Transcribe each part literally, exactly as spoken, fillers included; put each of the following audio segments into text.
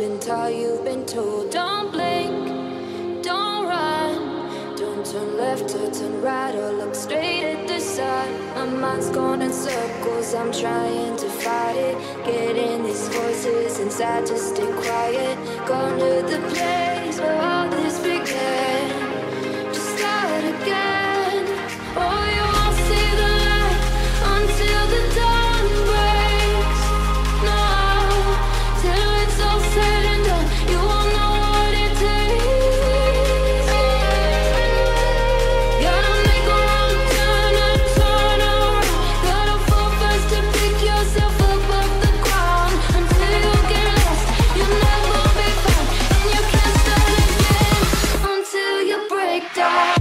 been taught, you've been told. Don't blink, don't run, don't turn left or turn right or look straight at the sun. My mind's going in circles, I'm trying to fight it. Getting these voices inside to stay quiet. Going to the place where all this began. Just start again. Oh, you won't see the light until the dawn breaks. No, till it's all said and done, you won't know what it takes. Gotta make a wrong turn and turn around. Gotta fall fast to pick yourself up off the ground. Until you get lost, you'll never be found. And you can't start again until you break down.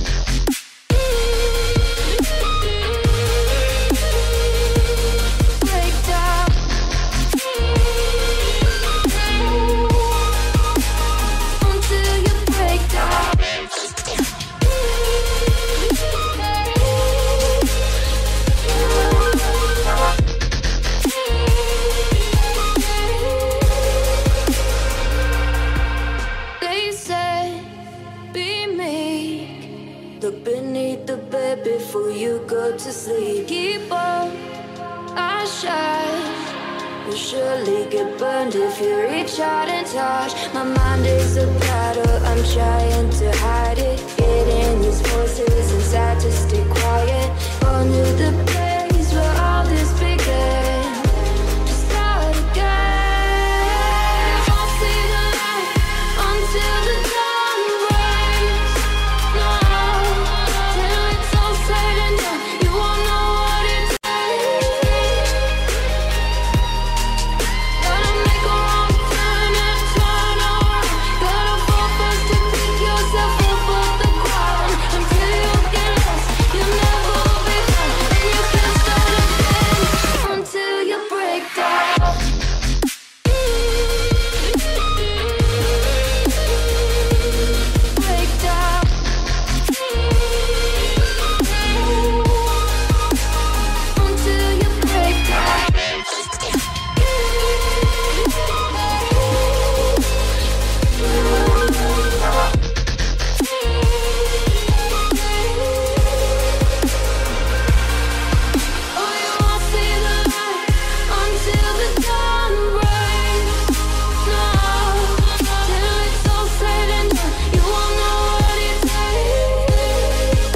They said, be meek. Look beneath the bed before you go to sleep. Keep on, I shine. You'll surely get burned if you reach out and touch. My mind is a battle, I'm trying to hide it. Getting these voices inside to stay quiet. On to the place where all this began. Just start again. You won't see the light until the dawn breaks. No, till it's all said and done, you won't know what it takes. Gotta make a wrong turn and turn around. Gotta fall fast to pick yourself up off the ground. Until you get lost, you'll never be found. And you can't start again until you break down. Break down. Until you break down. Oh, you won't see the light until the dawn breaks. No, till it's all said and done, you won't know what it takes.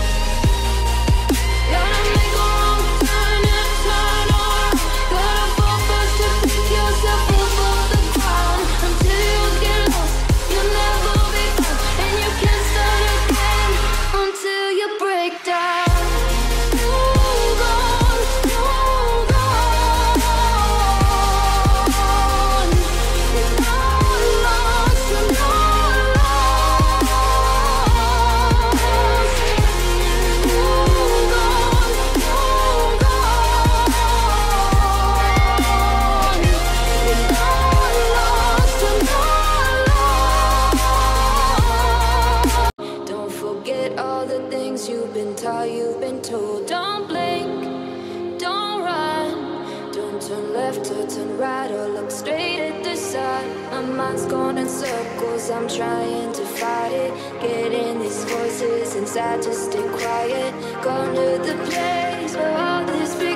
Gotta make a wrong turn and turn around. Gotta fall fast to pick yourself up off the ground. Until you get lost, you'll never be found. And you can't start again until you break down. Hold on, hold on. You're not lost, you're not lost. Hold on, hold on. You're not lost, you're not lost. Don't forget all the things you've been taught, you've been told. Don't blink, don't run, don't turn left or turn right or look straight at the sun. My mind's going in circles, I'm trying to fight it. Getting these voices inside to stay quiet. Going to the place where all this